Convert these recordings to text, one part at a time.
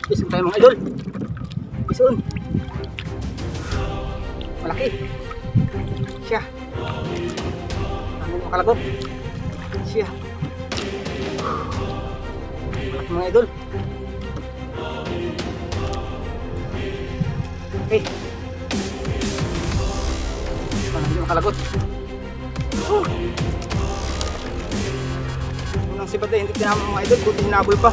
Isang tayo mga idol. Isun. Malaki. Siya. Ano makalagot? Siya. Malaki mga idol. Okay. Hindi makalagot. Unang sibat ay hindi tinama mga idol, buti hinabol pa.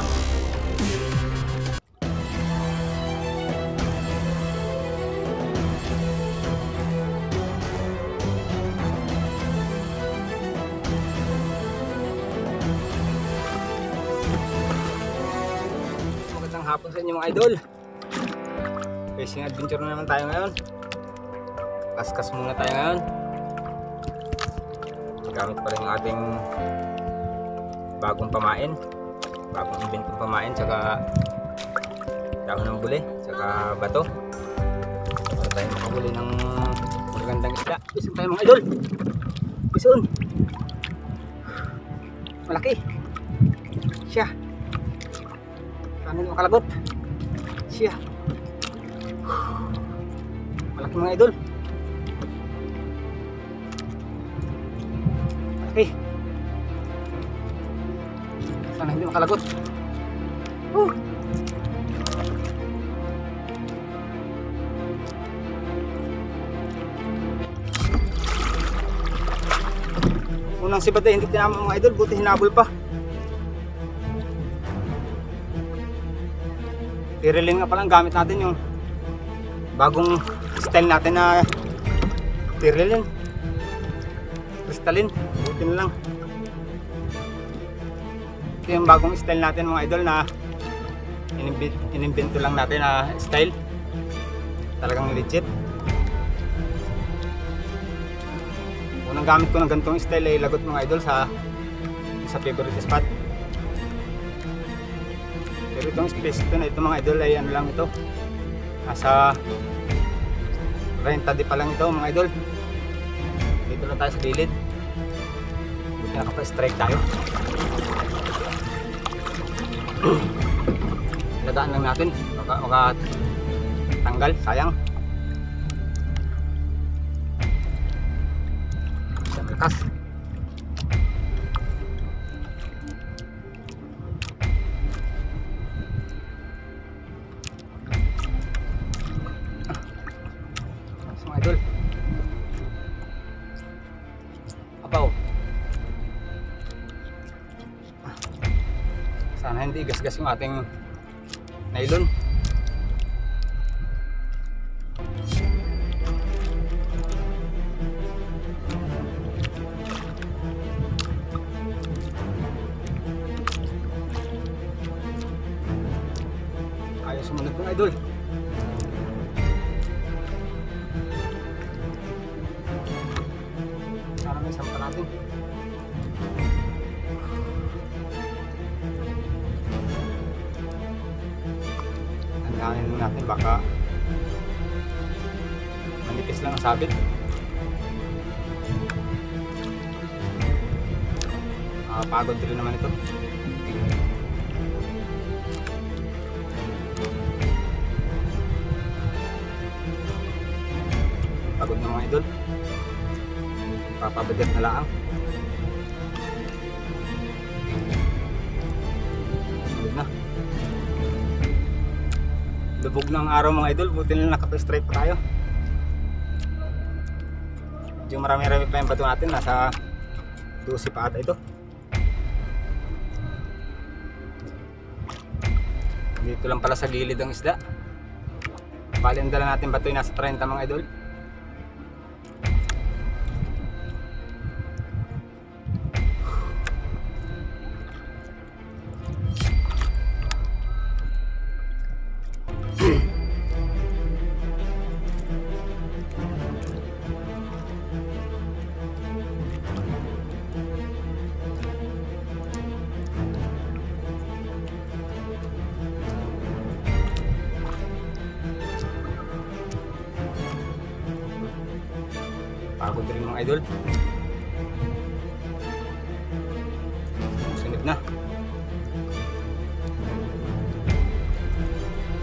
Magandang hapon sa inyo mga idol. Fishing adventure na naman tayo ngayon. Kaskas muna tayo ngayon. Gamit pa rin yung ating bagong pamain, bagong inventong pamain, tsaka dahon ng buli, tsaka bato para tayo makahuli ng magagandang isda. Isun tayo mga idol. Isun. Malaki. Siya. Ano makalagot? Siya. Malaki mga idol. Okay. Sana hindi makalagot. Unang sibat ay hindi tinama mga idol, buti hinabol pa. Tirilin nga palang gamit natin yung bagong style natin na tirilin. Kristalin, buti na lang. Ito yung bagong style natin mga idol na inimbento lang natin na style. Talagang legit. Unang gamit ko ng ganitong style ay lagot mga idol sa favorite spot. Pero itong space ito na ito mga idol ay ano lang ito. Nasa renta di pa lang ito mga idol. Dito lang tayo sa gilid. Buti nakapa-strike tayo. Ladaan lang natin. Baka tanggal. Sayang. Isang lakas. Mga idol. Apaw. Sana hindi gasgas yung ating nylon. Ayaw sumunod ng idol. Sana may sampa natin. Tandaan mo natin baka manipis lang ang sabit. Pagod rin naman ito. Pagod na mga idol. Papabigat na lang. Na. Lubog ng araw mga idol, buti na nakapa-strike pa tayo. Medyo marami-rami pa yung bato natin, nasa 12 pa ata ito. Dito lang pala sa gilid ang isda. Bali ang dala natin bato ay nasa 30 mga idol. Pagod rin mga idol. Sunod na.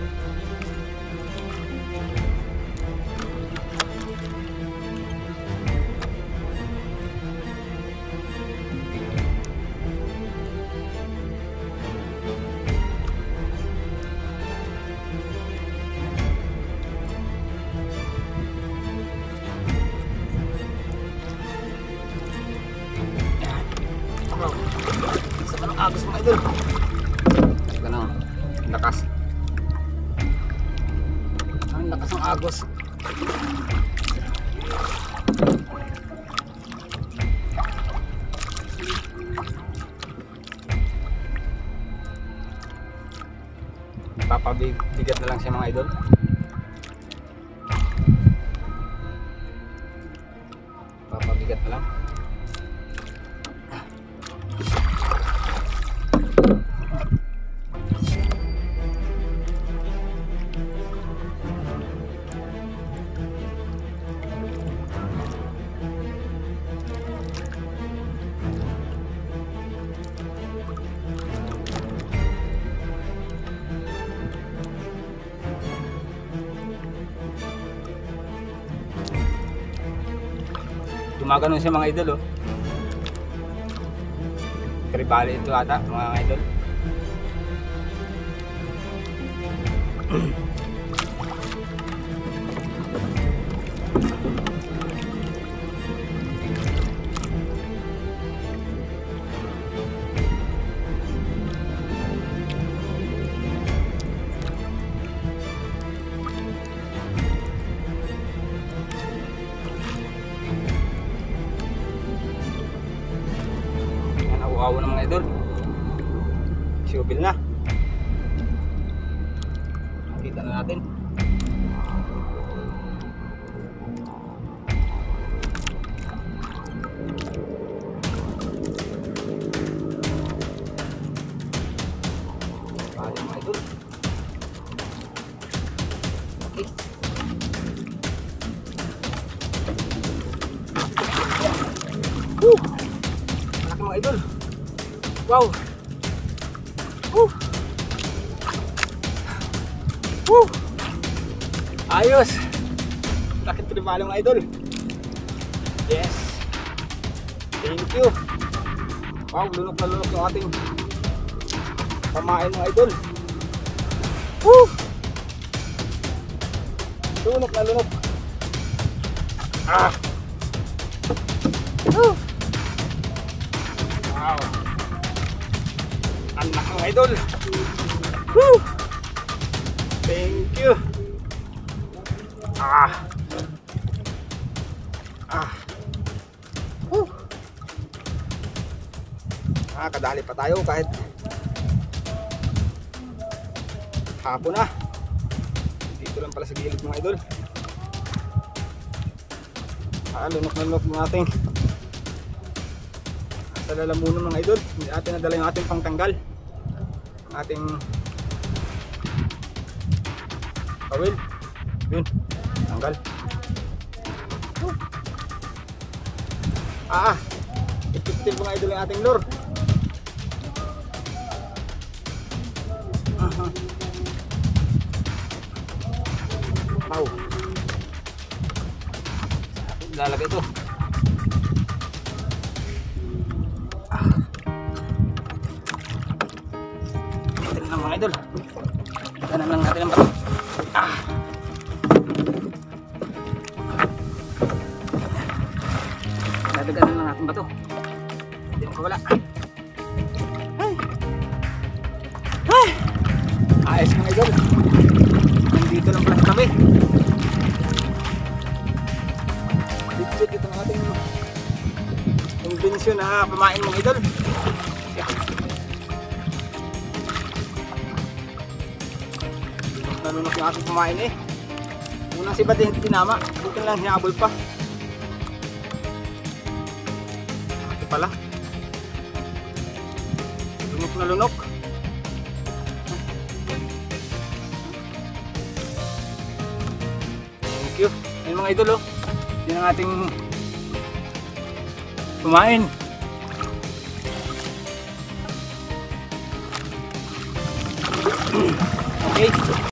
lakas ng agos. Papabigat na lang siya mga idol. Papabigat na lang. Gumaganon siya mga idol, oh. Tribali ito ata mga idol. Nauuhaw na mga idol. Subil na. Nakita na natin. Bali mga idol. Okay. Malaki mga idol. Wow. Ayos. Lakit tribali mga idol. Yes. Thank you. Wow, lunok na lunok yung ating pamain mga idol. Lunok na lunok. Wow. Anak mga idol. Thank you. Kadali pa tayo kahit hapon na. Dito lang pala sa gilid mga idol. Lunok na lunok ng ating sa lalamunan mga idol. Hindi natin nadala yung ating pangtanggal, ating kawil. Yun, tanggal. Ipiptil mga idol yung ating lure. Wow. Lalagay ito. Ito na mga idol. Ganun lang natin ang bato. Dadaganan lang natin bato. Hindi mo kawala. Ayos mga idol. Nandito lang pala sa tabi. Dito ang ating imbensyon na pamain mga idol. Nalunok yung ating pamain eh. Unang si Batin tinama. Buti lang hinabol pa. Ito pala. Lunok na lunok. Thank you. Ayun mga idol, oh. Yan ang ating kumain. Okay.